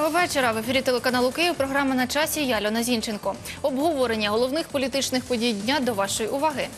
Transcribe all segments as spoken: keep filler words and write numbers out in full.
Доброго вечора. В ефірі телеканалу «Київ» програма «На часі». Я Альона Зінченко. Обговорення головних політичних подій дня до вашої уваги.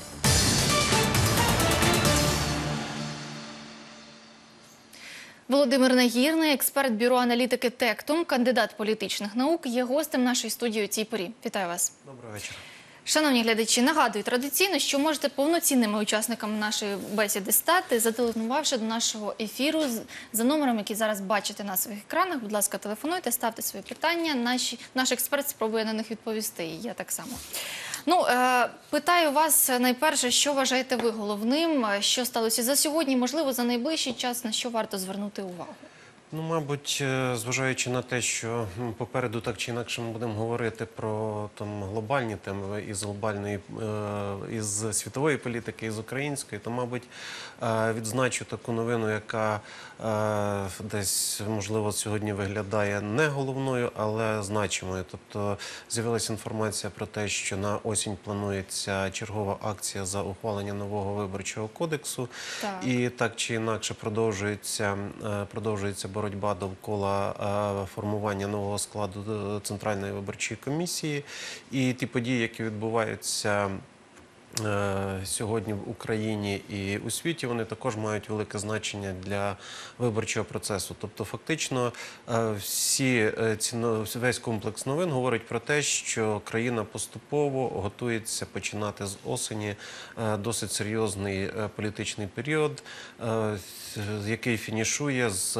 Володимир Нагірний, експерт бюро аналітики «Тектум», кандидат політичних наук, є гостем нашої студії у цій порі. Вітаю вас. Доброго вечора. Шановні глядачі, нагадую традиційно, що можете повноцінними учасниками нашої бесіди стати, зателефонувавши до нашого ефіру за номером, який зараз бачите на своїх екранах. Будь ласка, телефонуйте, ставте свої питання. Наші, наш експерт спробує на них відповісти, і я так само. Ну, е, питаю вас найперше, що вважаєте ви головним, що сталося за сьогодні, можливо, за найближчий час, на що варто звернути увагу? Ну, мабуть, зважаючи на те, що попереду так чи інакше ми будемо говорити про там глобальні теми із глобальної, із світової політики, із української, то, мабуть, відзначу таку новину, яка десь, можливо, сьогодні виглядає не головною, але значимою. Тобто з'явилася інформація про те, що на осінь планується чергова акція за ухвалення нового виборчого кодексу. Так. І так чи інакше продовжується, продовжується боротьба довкола формування нового складу Центральної виборчої комісії. І ті події, які відбуваються сьогодні в Україні і у світі, вони також мають велике значення для виборчого процесу. Тобто, фактично, всі, весь комплекс новин говорить про те, що країна поступово готується починати з осені досить серйозний політичний період, який фінішує з,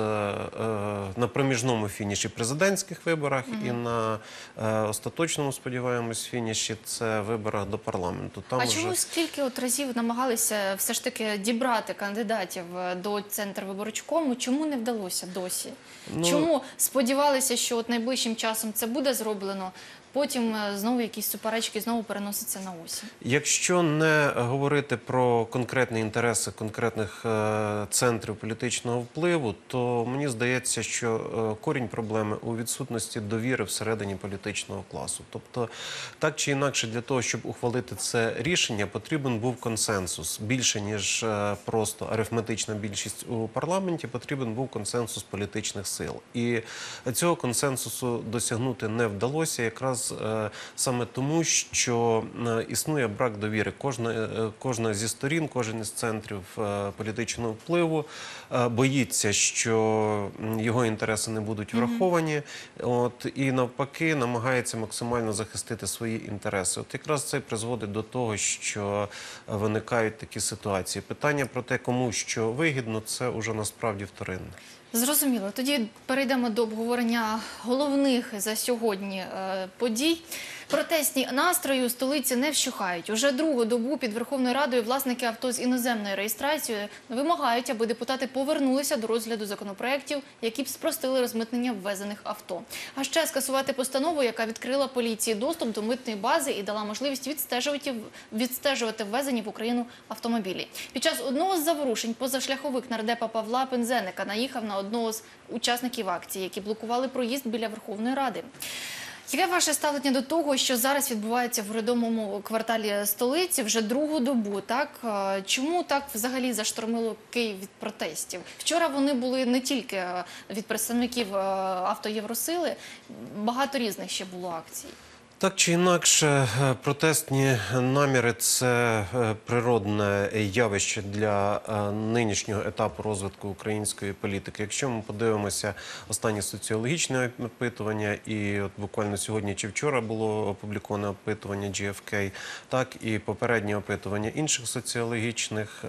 на проміжному фініші президентських виборах mm-hmm. і на остаточному, сподіваємось, фініші – це виборах до парламенту. Там а вже... чому скільки от разів намагалися все ж таки дібрати кандидатів до Центрвиборчкому? Чому не вдалося досі? Ну... Чому сподівалися, що от найближчим часом це буде зроблено? Потім знову якісь суперечки, знову переносяться на осінь. Якщо не говорити про конкретні інтереси конкретних е, центрів політичного впливу, то мені здається, що е, корінь проблеми у відсутності довіри всередині політичного класу. Тобто, так чи інакше, для того, щоб ухвалити це рішення, потрібен був консенсус. Більше, ніж е, просто арифметична більшість у парламенті, потрібен був консенсус політичних сил. І цього консенсусу досягнути не вдалося, якраз саме тому, що існує брак довіри. Кожна, кожна зі сторін, кожен із центрів політичного впливу боїться, що його інтереси не будуть враховані, от, і навпаки намагається максимально захистити свої інтереси. От якраз це призводить до того, що виникають такі ситуації. Питання про те, кому що вигідно, це вже насправді вторинне. Зрозуміло. Тоді перейдемо до обговорення головних за сьогодні е, подій. Протестні настрої у столиці не вщухають. Уже другу добу під Верховною Радою власники авто з іноземною реєстрацією вимагають, аби депутати повернулися до розгляду законопроєктів, які б спростили розмитнення ввезених авто. А ще скасувати постанову, яка відкрила поліції доступ до митної бази і дала можливість відстежувати, відстежувати ввезені в Україну автомобілі. Під час одного з заворушень позашляховик нардепа Павла Пинзеника наїхав на одного з учасників акції, які блокували проїзд біля Верховної Ради. Яке ваше ставлення до того, що зараз відбувається в урядовому кварталі столиці вже другу добу? Так? Чому так взагалі заштормило Київ від протестів? Вчора вони були не тільки від представників «Автоєвросили», багато різних ще було акцій. Так чи інакше, протестні наміри – це природне явище для нинішнього етапу розвитку української політики. Якщо ми подивимося останні соціологічні опитування, і от буквально сьогодні чи вчора було опубліковане опитування джі еф кей, так і попереднє опитування інших соціологічних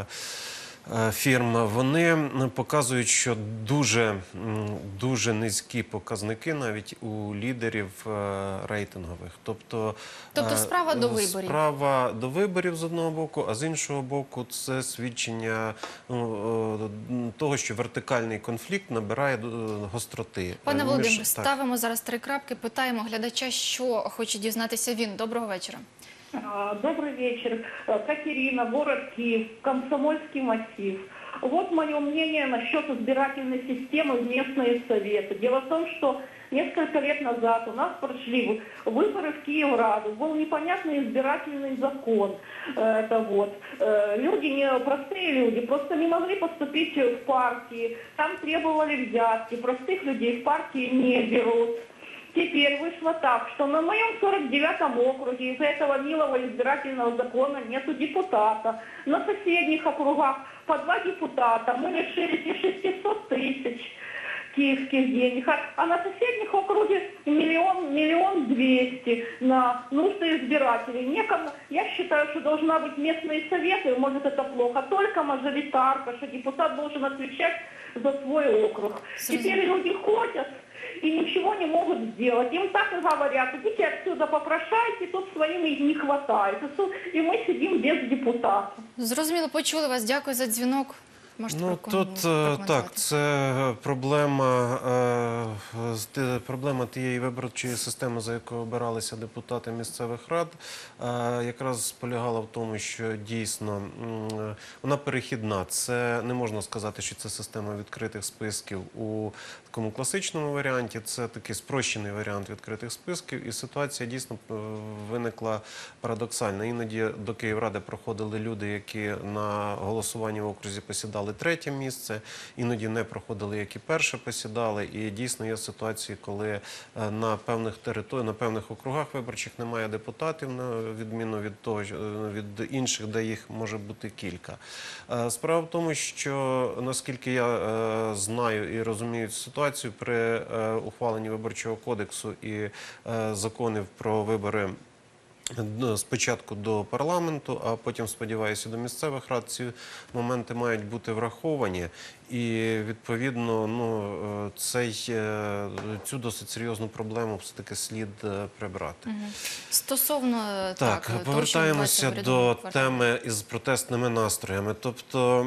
фірм, вони показують, що дуже, дуже низькі показники навіть у лідерів рейтингових. Тобто, тобто справа до виборів. Справа до виборів з одного боку, а з іншого боку це свідчення того, що вертикальний конфлікт набирає гостроти. Пане Володимире, ставимо зараз три крапки, питаємо глядача, що хоче дізнатися він. Доброго вечора. Добрый вечер. Катерина, город Киев, Комсомольский массив. Вот мое мнение насчет избирательной системы в местные советы. Дело в том, что Несколько лет назад у нас прошли выборы в Киевраду, был непонятный избирательный закон. Это вот. Люди, не, простые люди, просто не могли поступить в партии, там требовали взятки, простых людей в партии не берут. Теперь вышло так, что на моем сорок девятом округе из-за этого милого избирательного закона нету депутата. На соседних округах по два депутата. Мы лишились и шестисот тысяч киевских денег. А, а на соседних округе миллион, миллион двести на нужды избирателей. Некому, я считаю, что должна быть местные советы, может это плохо, только мажоритарка, что депутат должен отвечать за свой округ. Теперь люди ходят и ничего не могут сделать. Им так и говорят, идите отсюда попрошайте, тут своим и не хватает. И мы сидим без депутата. Зрозуміло, почули вас. Дякую за дзвінок. Можете Ну, проком- тут е, прокоментувати. так, це проблема, е, з ти- проблема тієї виборчої системи, за якою обиралися депутати місцевих рад, е, якраз полягала в тому, що дійсно м, вона перехідна. Це не можна сказати, що це система відкритих списків у такому класичному варіанті. Це такий спрощений варіант відкритих списків, і ситуація дійсно е, виникла парадоксальна. Іноді до Київради проходили люди, які на голосуванні в окрузі посідали третє місце, іноді не проходили, які перше посідали. І дійсно є ситуації, коли е, на певних територіях, на певних округах виборчих немає депутатів, на відміну від того, що, е, від інших, де їх може бути кілька. Е, Справа в тому, що наскільки я е, знаю і розумію цю ситуацію, при е, ухваленні виборчого кодексу і е, законів про вибори спочатку до парламенту, а потім, сподіваюся, до місцевих рад, ці моменти мають бути враховані. І, відповідно, ну, цей, цю досить серйозну проблему все-таки слід прибрати. Мгм. Стосовно Так, так, того, що повертаємося відбувається в до урядовому кварталі. теми із протестними настроями. Тобто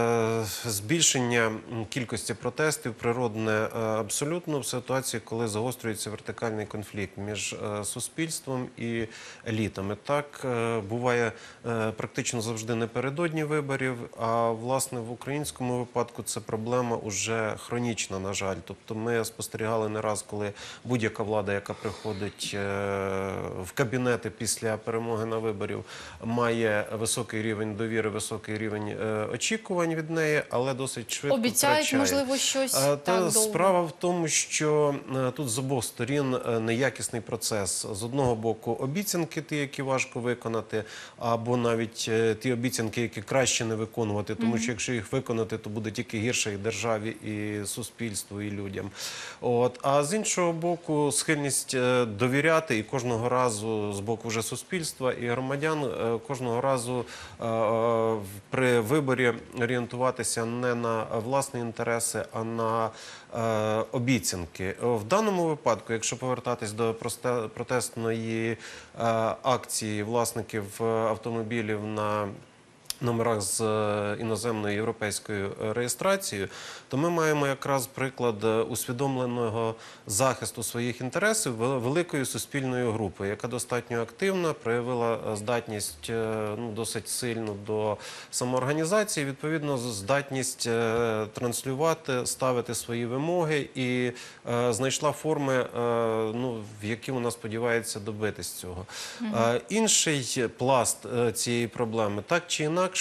е, збільшення кількості протестів природне е, абсолютно в ситуації, коли загострюється вертикальний конфлікт між е, суспільством і елітами. Так е, буває е, практично завжди напередодні виборів, а власне в українському випадку це проблема уже хронічна, на жаль. Тобто ми спостерігали не раз, коли будь-яка влада, яка приходить е, в кабінети після перемоги на виборів, має високий рівень довіри, високий рівень е, очікувань від неї, але досить швидко Обіцяють, втрачає. можливо, щось А, так Та довго. справа в тому, що е, тут з обох сторін е, неякісний процес. З одного боку обіцянки, ті, які важко виконати, або навіть е, ті обіцянки, які краще не виконувати, тому що якщо їх виконати, то буде тільки гірше і державі, і суспільству, і людям. От. А з іншого боку, схильність е, довіряти і кожного разу з боку вже суспільства і громадян е, кожного разу е, е, при виборі орієнтуватися не на власні інтереси, а на е, обіцянки. В даному випадку, якщо повертатись до просте- протестної е, акції власників е, автомобілів на номерах з е, іноземною європейською е, реєстрацією, то ми маємо якраз приклад е, усвідомленого захисту своїх інтересів вел- великої суспільної групи, яка достатньо активна, проявила е, здатність е, ну, досить сильну до самоорганізації, відповідно, з- здатність е, транслювати, ставити свої вимоги і е, знайшла форми, е, ну, в які вона сподівається добитись цього. Е, інший пласт е, цієї проблеми, так чи інакше,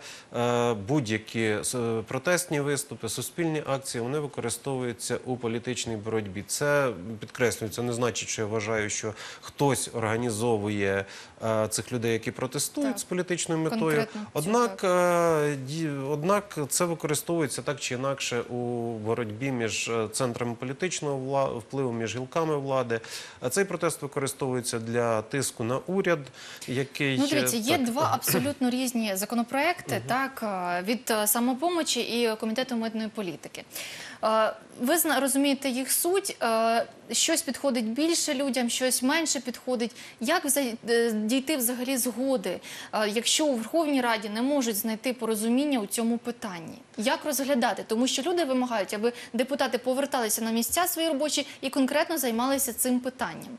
е, будь-які с- протестні виступи, суспільні акції, вони використовуються у політичній боротьбі. Це, підкреслюю, це не значить, що я вважаю, що хтось організовує е, цих людей, які протестують Так. з політичною метою. Конкретно цю, Однак, е, ді- однак це використовується так чи інакше у боротьбі між е, центрами політичного вла- впливу, між гілками влади. А цей протест використовується для тиску на уряд, який... Ну, дивіться, є так, два абсолютно різні законопроекти, так, е, від е, «Самопомочі» і Комітету митної політики. Е, Ви зна- розумієте їх суть, е, щось підходить більше людям, щось менше підходить. Як вза- е, дійти взагалі згоди, е, якщо у Верховній Раді не можуть знайти порозуміння у цьому питанні? Як розглядати? Тому що люди вимагають, аби депутати поверталися на місця свої робочі і конкретно займалися цим питанням.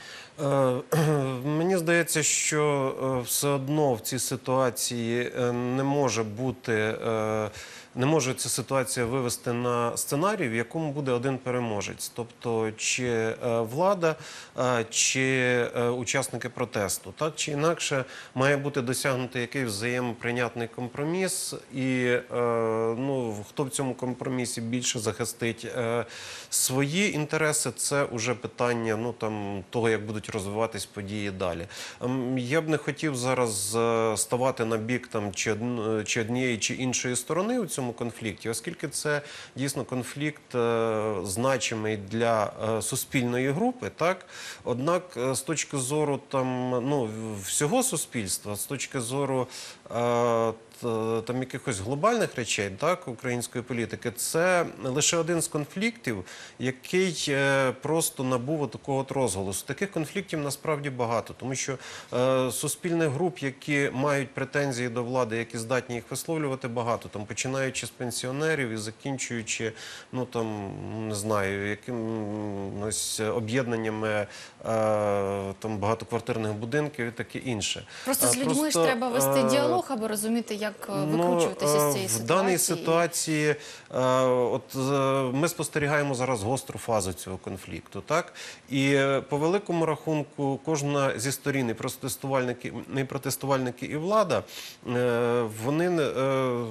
Е, Мені здається, що е, все одно в цій ситуації е, не може бути, е, не може ця ситуація вивести на сценарій, в якому буде один переможець. Тобто, чи е, влада, е, чи е, учасники протесту. Так чи інакше, має бути досягнутий якийсь взаємоприйнятний компроміс, і е, ну, хто в цьому компромісі більше захистить е, свої інтереси, це вже питання ну, там, того, як будуть розвиватись події далі. Ем, Я б не хотів зараз е, ставати на бік там, чи, од- чи однієї, чи іншої сторони у цьому конфлікті, оскільки це дійсно конфлікт е, значимий для е, суспільної групи. Так? Однак, е, з точки зору там, ну, всього суспільства, з точки зору е, там якихось глобальних речей, так, української політики, це лише один з конфліктів, який е, просто набув такого от розголосу. Таких конфліктів насправді багато, тому що е, суспільних груп, які мають претензії до влади, які здатні їх висловлювати, багато, там, починаючи з пенсіонерів і закінчуючи, ну там, не знаю, якимось об'єднаннями е, там багатоквартирних будинків і таке інше. Просто з Е, людьми просто, ж треба вести е, діалог, аби розуміти, як е, викручуватися Ну, з цієї в ситуації. даній ситуації е, от, е, ми спостерігаємо зараз гостру фазу цього конфлікту. Так? І е, по великому рахунку кожна зі сторін, і протестувальники, і протестувальники, і влада, е, вони е,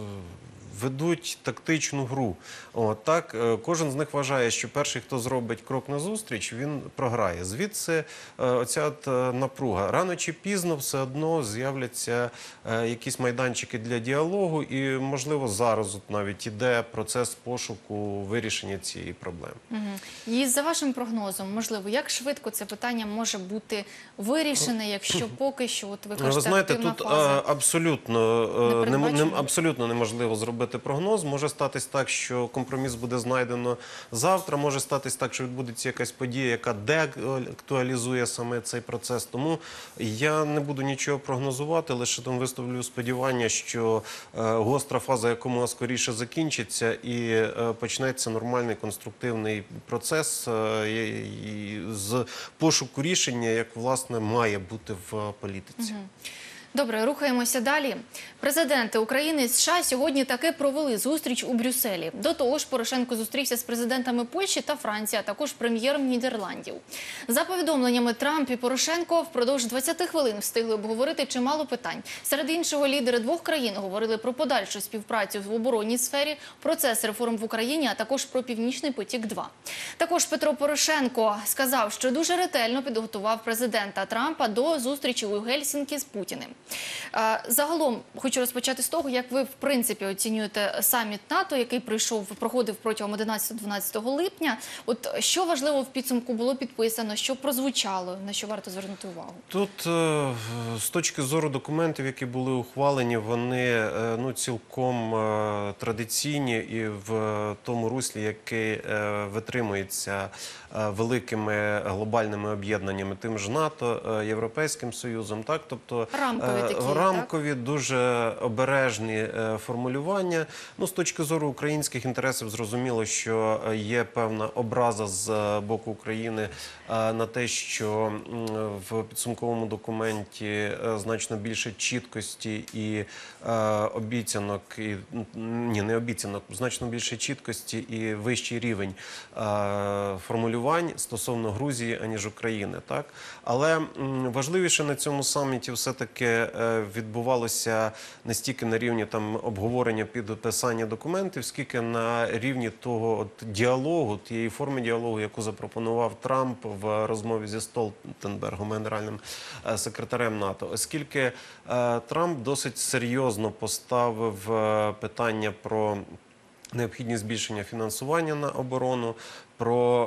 ведуть тактичну гру. От, так? Е, Кожен з них вважає, що перший, хто зробить крок назустріч, він програє. Звідси е, оця от, е, напруга. Рано чи пізно все одно з'являться е, якісь майданчики для діалогу і, можливо, зараз от навіть іде процес пошуку вирішення цієї проблеми. Мгм. І за вашим прогнозом, можливо, як швидко це питання може бути вирішене, якщо поки що, от ви кажете, Ви знаєте, активна тут фаза? е, абсолютно, е, нем- Непередбачено? нем- абсолютно неможливо зробити прогноз. Може статись так, що компроміс буде знайдено завтра, може статись так, що відбудеться якась подія, яка деактуалізує саме цей процес. Тому я не буду нічого прогнозувати, лише там висловлю сподівання, що е, гостра фаза якомога скоріше закінчиться і е, почнеться нормальний конструктивний процес е, і- і з пошуку рішення, як, власне, має бути в політиці. Добре, рухаємося далі. Президенти України і США сьогодні таки провели зустріч у Брюсселі. До того ж, Порошенко зустрівся з президентами Польщі та Франції, а також прем'єром Нідерландів. За повідомленнями, Трамп і Порошенко впродовж двадцяти хвилин встигли обговорити чимало питань. Серед іншого, лідери двох країн говорили про подальшу співпрацю в оборонній сфері, процес реформ в Україні, а також про Північний потік-два. Також Петро Порошенко сказав, що дуже ретельно підготував президента Трампа до зустрічі у Гельсінкі з Путіним. Е, Загалом, хочу розпочати з того, як ви, в принципі, оцінюєте саміт НАТО, який пройшов, проходив протягом одинадцятого-дванадцятого липня. От що важливо в підсумку було підписано, що прозвучало, на що варто звернути увагу? Тут е, з точки зору документів, які були ухвалені, вони е, ну, цілком е, традиційні і в тому руслі, який е, витримується е, великими глобальними об'єднаннями, тим ж НАТО, е, Європейським Союзом. Так? Тобто Рамкові е, такі, так? рамкові, дуже обережні е, формулювання. Ну, з точки зору українських інтересів зрозуміло, що е, є певна образа з е, боку України е, на те, що м, в підсумковому документі е, значно більше чіткості і е, обіцянок, і, м, ні, не обіцянок, значно більше чіткості і вищий рівень е, формулювань стосовно Грузії, аніж України. Так? Але м, важливіше на цьому саміті все-таки е, відбувалося не стільки на рівні там обговорення, підписання документів, скільки на рівні того от діалогу, тієї форми діалогу, яку запропонував Трамп в розмові зі Столтенбергом, генеральним е, секретарем НАТО. Оскільки е, Трамп досить серйозно поставив е, питання про необхідність збільшення фінансування на оборону, про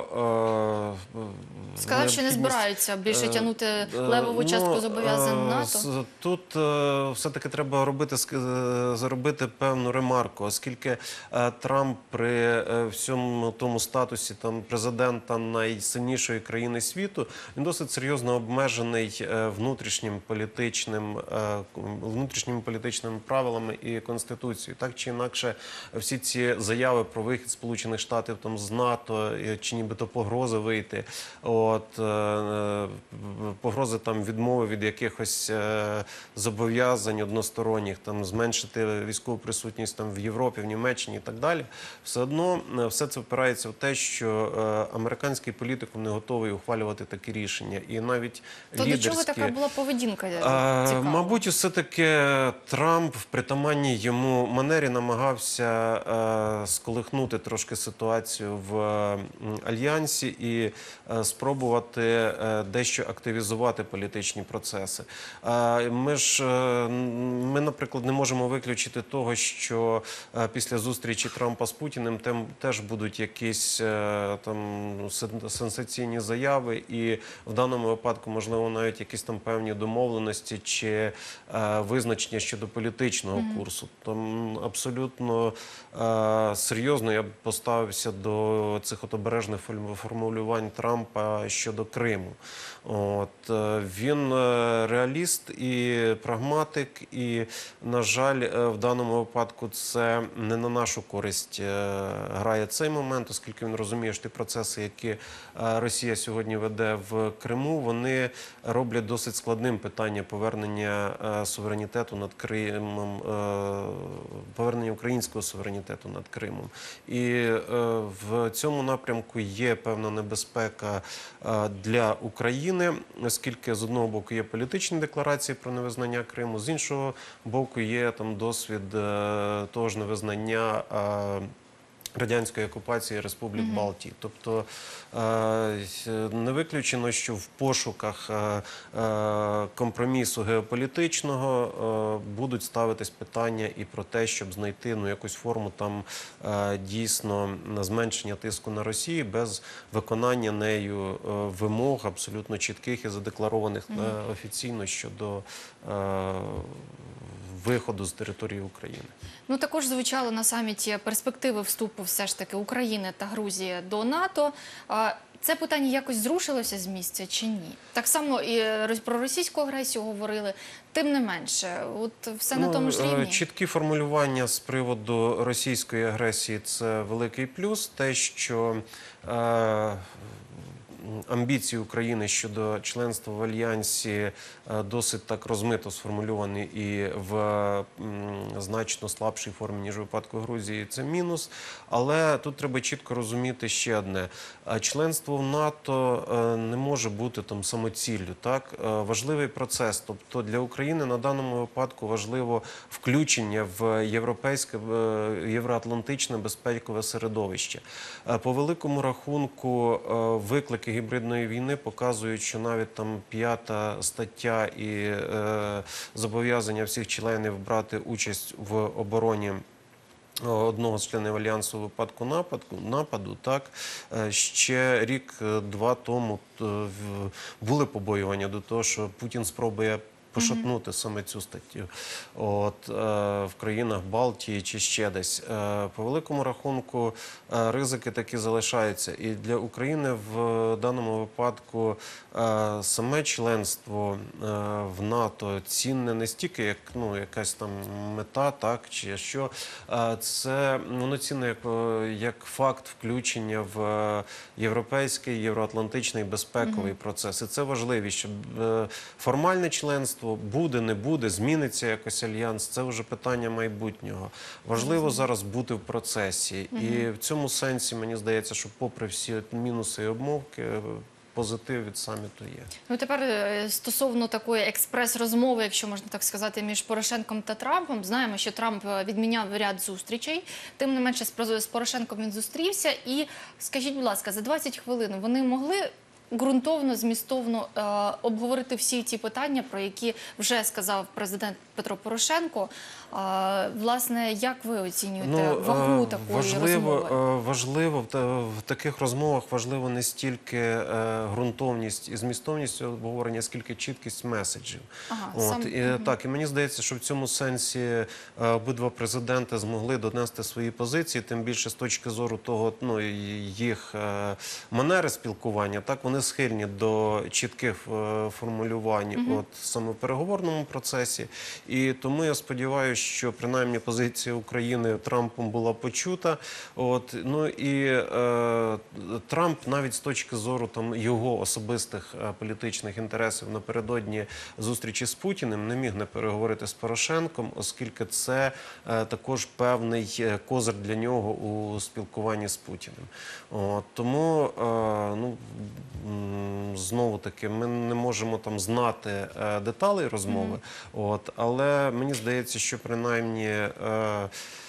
е, Сказав, що не необхідність, збираються більше е, тягнути е, левову частку ну, зобов'язань е, НАТО. з- Тут е, все-таки треба робити, ск- е, зробити певну ремарку, оскільки е, Трамп при е, всьому тому статусі там, президента найсильнішої країни світу, він досить серйозно обмежений е, внутрішнім політичним, е, внутрішніми політичними правилами і Конституцією. Так чи інакше, всі ці заяви про вихід Сполучених Штатів там, з НАТО е, чи нібито погрози вийти. От, е, е, погрози там відмови від якихось е, зобов'язань односторонніх, там зменшити військову присутність там в Європі, в Німеччині і так далі. Все одно е, все це впирається в те, що е, американський політикум не готовий ухвалювати такі рішення. І навіть То лідерські... до чого така була поведінка? А, Цікаво. мабуть, все-таки Трамп в притаманній йому манері намагався е, сколихнути трошки ситуацію в е, Альянсі і е, спробувати е, дещо активізувати політичні процеси. Е, ми ж, е, ми, наприклад, не можемо виключити того, що е, після зустрічі Трампа з Путіним тем, теж будуть якісь е, там сен- сенсаційні заяви, і в даному випадку, можливо, навіть якісь там певні домовленості чи е, визначення щодо політичного mm-hmm. курсу. Там абсолютно е, серйозно я б поставився до цих от обережних формулювань Трампа щодо Криму. От, е, він е, реаліст і прагматик, і, на жаль, е, в даному випадку це не на нашу користь е, грає цей момент, оскільки він розуміє, що ті процеси, які е, Росія сьогодні веде в Криму, вони роблять досить складним питання повернення е, суверенітету над Кримом, е, повернення українського суверенітету над Кримом. І е, в цьому напрямку є певна небезпека е, для України, оскільки з одного боку є політичні декларації про невизнання Криму, з іншого боку є там досвід е, того ж невизнання е, радянської окупації Республік mm-hmm. Балтії. Тобто не виключено, що в пошуках компромісу геополітичного будуть ставитись питання і про те, щоб знайти ну, якусь форму там дійсно зменшення тиску на Росію без виконання нею вимог абсолютно чітких і задекларованих mm-hmm. офіційно щодо виходу з території України. Ну, також звучало на саміті перспективи вступу все ж таки України та Грузії до НАТО. Це питання якось зрушилося з місця чи ні? Так само і про російську агресію говорили. Тим не менше, от все ну, на тому ж рівні? Чіткі формулювання з приводу російської агресії – це великий плюс. Те, що е, амбіції України щодо членства в Альянсі досить так розмито сформульовані і в значно слабшій формі, ніж у випадку Грузії, це мінус. Але тут треба чітко розуміти ще одне. Членство в НАТО не може бути там самоціллю. Так? Важливий процес. Тобто для України на даному випадку важливо включення в європейське, євроатлантичне безпекове середовище. По великому рахунку виклики гібридної війни показують, що навіть там п'ята стаття і е, зобов'язання всіх членів брати участь в обороні одного з членів Альянсу у випадку нападу, нападу, так, ще рік-два тому були побоювання до того, що Путін спробує пошатнути mm-hmm. саме цю статтю От, е, в країнах Балтії чи ще десь. Е, по великому рахунку е, ризики такі залишаються. І для України в даному випадку е, саме членство е, в НАТО цінне не стільки як ну, якась там мета, так, чи що. Е, це воно цінне як, як факт включення в європейський, євроатлантичний безпековий mm-hmm. процес. І це важливіше, щоб е, формальне членство буде, не буде, зміниться якось альянс, це вже питання майбутнього. Важливо зараз бути в процесі. Угу. І в цьому сенсі, мені здається, що попри всі мінуси і обмовки, позитив від саміту є. Ну, тепер стосовно такої експрес-розмови, якщо можна так сказати, між Порошенком та Трампом. Знаємо, що Трамп відміняв ряд зустрічей. Тим не менше, з Порошенком він зустрівся. І, скажіть, будь ласка, за двадцять хвилин вони могли ґрунтовно, змістовно е, обговорити всі ті питання, про які вже сказав президент Петро Порошенко. Е, власне, як ви оцінюєте ну, вагу такої важливо, розмови? Важливо, в, в таких розмовах важливо не стільки е, ґрунтовність і змістовність обговорення, скільки чіткість меседжів. Ага, От, сам... і, угу. Так, і мені здається, що в цьому сенсі е, обидва президенти змогли донести свої позиції, тим більше з точки зору того, ну, їх е, манери спілкування, так, вони не схильні до чітких е, формулювань Мгм. от саме в переговорному процесі. І тому я сподіваюся, що принаймні позиція України Трампом була почута. От, ну і е, Трамп навіть з точки зору там його особистих е, політичних інтересів напередодні зустрічі з Путіним не міг не переговорити з Порошенком, оскільки це е, також певний е, козир для нього у спілкуванні з Путіним. От, тому, е, ну, м, знову таки, ми не можемо там знати е, деталей розмови, от, але мені здається, що принаймні е,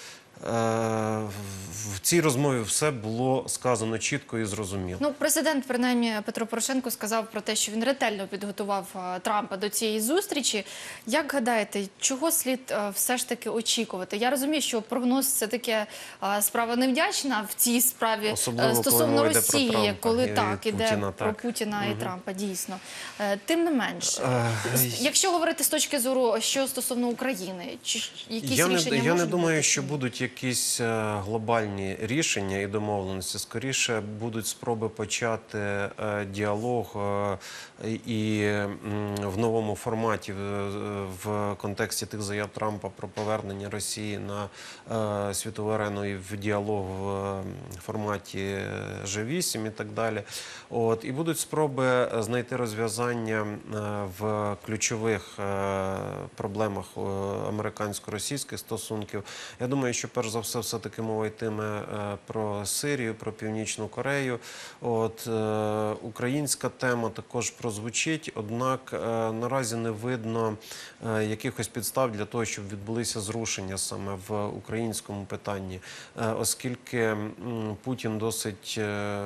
е, в цій розмові все було сказано чітко і зрозуміло. Ну, президент, принаймні, Петро Порошенко сказав про те, що він ретельно підготував е, Трампа до цієї зустрічі. Як гадаєте, чого слід е, все ж таки очікувати? Я розумію, що прогноз – це таке е, справа невдячна в цій справі е, Особливо, коли стосовно мова йде про Росії, Трампа коли і так, іде Путіна, про так. Путіна і Трампа, дійсно. Е, Тим не менш, Е, с- якщо говорити з точки зору, що стосовно України, чи якісь Я не, рішення я не можуть думаю, бути, що чи ні? будуть якісь е, глобальні рішення і домовленості. Скоріше будуть спроби почати е, діалог е, і м, в новому форматі в, в контексті тих заяв Трампа про повернення Росії на е, світову арену і в діалог в е, форматі Ж вісім і так далі. От, і будуть спроби знайти розв'язання е, в ключових е, проблемах е, американсько-російських стосунків. Я думаю, що перш за все все-таки мова йтиме е, про Сирію, про Північну Корею. От, е, українська тема також прозвучить, однак е, наразі не видно е, якихось підстав для того, щоб відбулися зрушення саме в українському питанні, е, оскільки м, Путін досить е,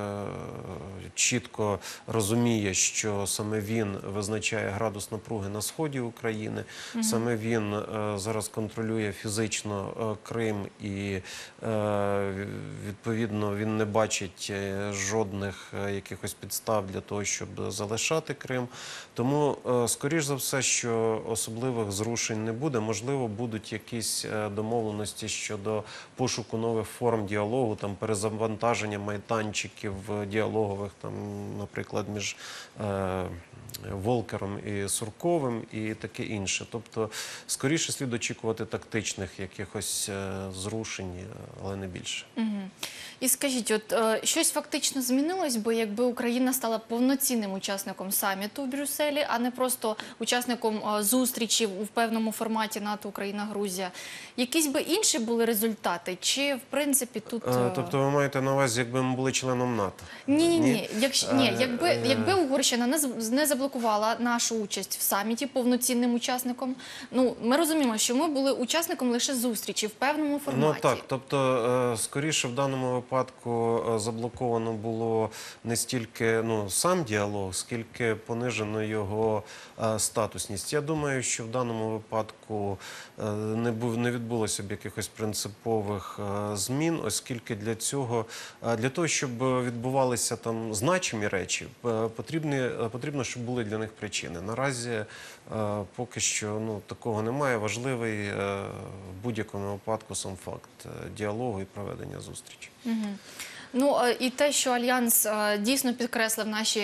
чітко розуміє, що саме він визначає градус напруги на сході України, саме він е, зараз контролює фізично е, Крим і е, відповідно він не бачить е, жодних е, якихось підстав для того, щоб залишати Крим. Тому, е, скоріш за все, що особливих зрушень не буде. Можливо, будуть якісь е, домовленості щодо пошуку нових форм діалогу, там перезавантаження майданчиків е, діалогових, там, наприклад, між е, Волкером і Сурковим і таке інше. Тобто, скоріше слід очікувати тактичних якихось е, зрушень, але не більше. Мгм. І скажіть, от е, щось фактично змінилось би, якби Україна стала повноцінним учасником саміту в Брюсселі, а не просто учасником е, зустрічі в певному форматі НАТО, Україна, Грузія. Якісь би інші були результати? Чи, в принципі, тут... Е, е, Тобто ви маєте на увазі, якби ми були членом НАТО? Ні-ні-ні, якщо, ні, Е, якби, е, якби Угорщина не, з- не заблокувала нашу участь в саміті повноцінним учасником, ну, ми розуміємо, що ми були учасником лише зустрічі в певному форматі. Ну так, тобто, е, скоріше в даному випадку е, заблоковано було не стільки ну, сам діалог, скільки понижено його е, статусність. Я думаю, що в даному випадку е, не, був, не відбулося б якихось принципових е, змін, оскільки для цього, е, для того, щоб відбувалися там значимі речі, е, потрібні, е, потрібно, щоб були для них причини. Наразі е, поки що ну, такого немає. Важливий е, в будь-якому випадку сам факт е, діалогу і проведення зустрічі. Мгм. Ну е, і те, що Альянс е, дійсно підкреслив наші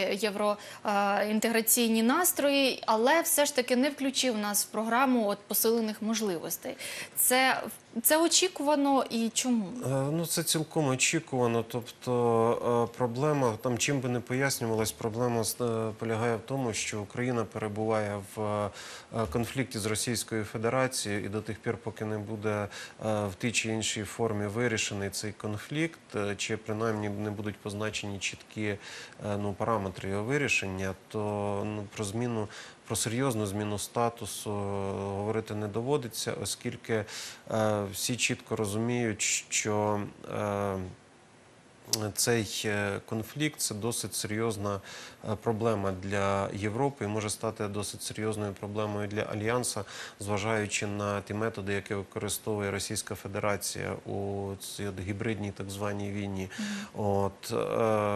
євроінтеграційні настрої, але все ж таки не включив нас в програму от посилених можливостей. Це, це очікувано і чому? Е, Ну, це цілком очікувано. Тобто е, проблема, там чим би не пояснювалась, проблема е, полягає в тому, що Україна перебуває в е, конфлікті з Російською Федерацією, і до тих пір, поки не буде е, в тій чи іншій формі вирішений цей конфлікт, е, чи принаймні не будуть позначені чіткі е, ну, параметри його вирішення, то ну, про зміну Про серйозну зміну статусу е, говорити не доводиться, оскільки е, всі чітко розуміють, що е, цей е, конфлікт – це досить серйозна е, проблема для Європи і може стати досить серйозною проблемою для Альянсу, зважаючи на ті методи, які використовує Російська Федерація у цій от гібридній так званій війні. От, е,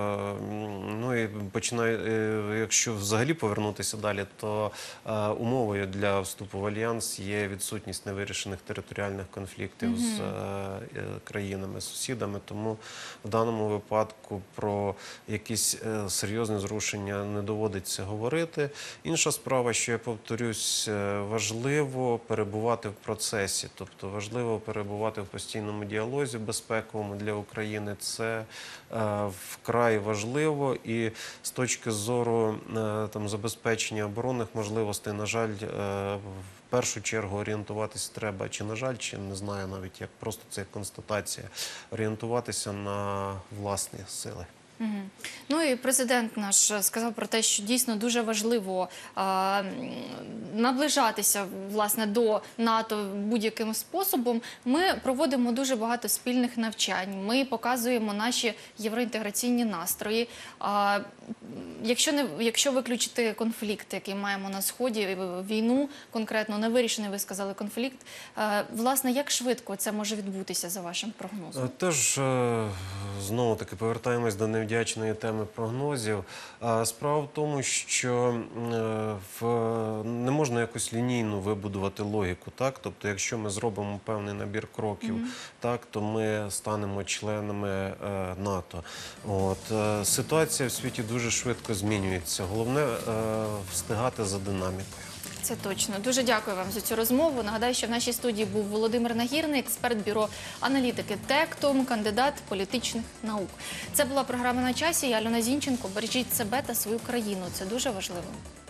ну і починає, е, якщо взагалі повернутися далі, то е, умовою для вступу в Альянс є відсутність невирішених територіальних конфліктів з е, е, країнами, сусідами. Тому в даному даному випадку про якісь е, серйозні зрушення не доводиться говорити. Інша справа, що я повторюсь, е, важливо перебувати в процесі, тобто важливо перебувати в постійному діалозі безпековому для України. Це е, вкрай важливо, і з точки зору е, там забезпечення оборонних можливостей, на жаль, е, в першу чергу орієнтуватися треба, чи на жаль, чи не знаю навіть, як просто це констатація, орієнтуватися на власні сили. Мгм. Ну і президент наш сказав про те, що дійсно дуже важливо а, м, наближатися власне до НАТО будь-яким способом. Ми проводимо дуже багато спільних навчань. Ми показуємо наші євроінтеграційні настрої. А, м, якщо не якщо виключити конфлікт, який маємо на сході, війну конкретно невирішений, ви сказали, конфлікт. А, власне, як швидко це може відбутися за вашим прогнозом? Е, Теж е, знову таки повертаємось до невдячної теми прогнозів. А справа в тому, що е, в, не можна якось лінійно вибудувати логіку, так? Тобто, якщо ми зробимо певний набір кроків, так, то ми станемо членами е, НАТО. От, е, ситуація в світі дуже швидко змінюється. Головне е, встигати за динамікою. Це точно. Дуже дякую вам за цю розмову. Нагадаю, що в нашій студії був Володимир Нагірний, експерт бюро аналітики Тектум, кандидат політичних наук. Це була програма «На часі». Я Альона Зінченко. Бережіть себе та свою країну. Це дуже важливо.